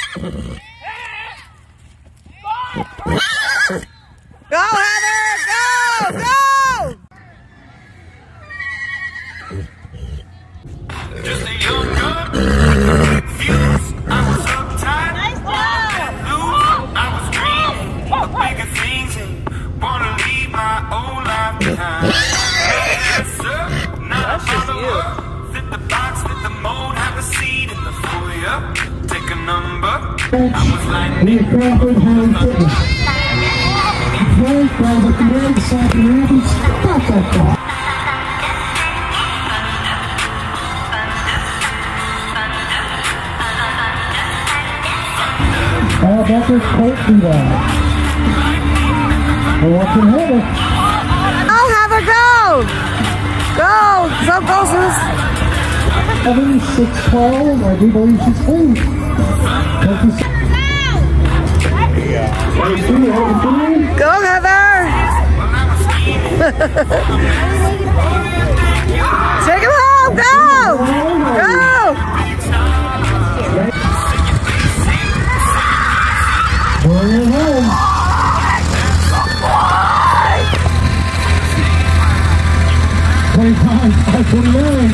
Go, Heather! Go! Go! Just a young gun, confused. I was uptight, Nice job! loose. I was dreaming of bigger things and wanna leave my old life behind. Yes, sir. Now That's just you. fit the box, fit the mold, have a seat in the foyer. Take a number. I was lightning. That's his coat do that. We're watching Heather. Go, Heather, go! Go! So go, Zeus. 6'12", I do believe she's clean. Go, Heather! Take him home! Go! Go! Bring it home. Playtime 529.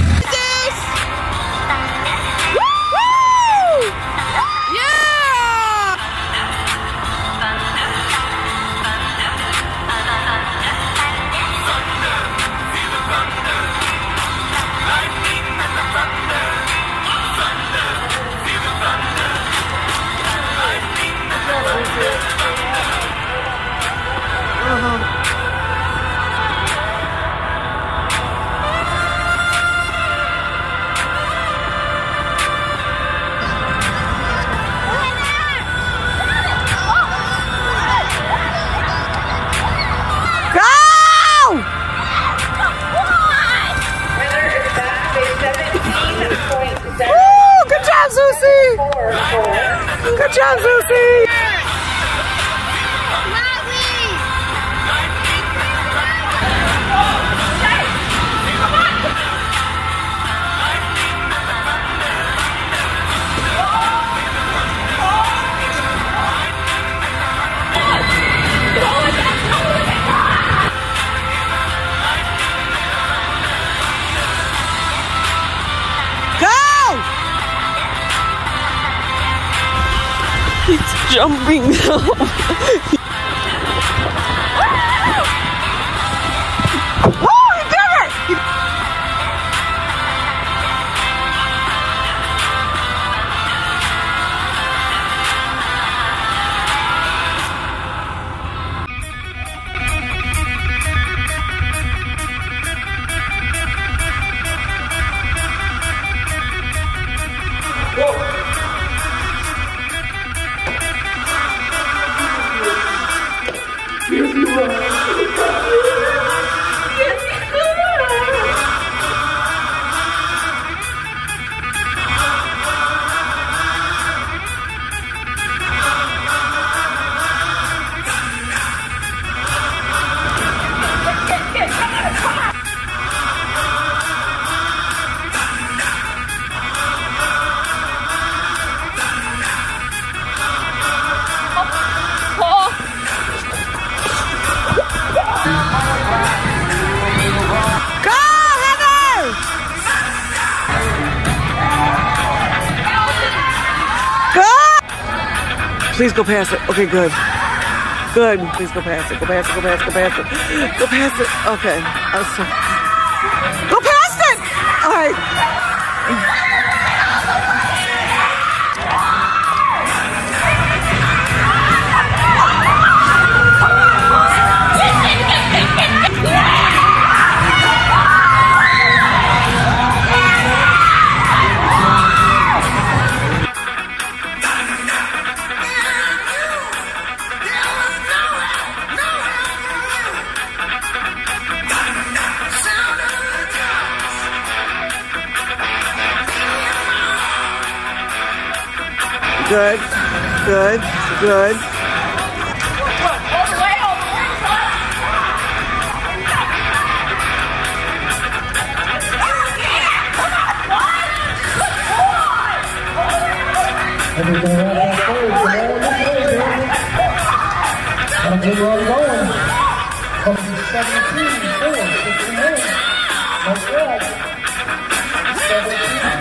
Good job, Zeusy! He's jumping now. Please go past it. Okay, good. Good. Please go past it. Go past it. Go past it. Go past it. Go past it. Okay. Go past it! All right. Good, good, good. Everything out that stage. Come on, this way, baby. Gotta get where I'm going. Coming to 17, 4, 51. That's right. 17.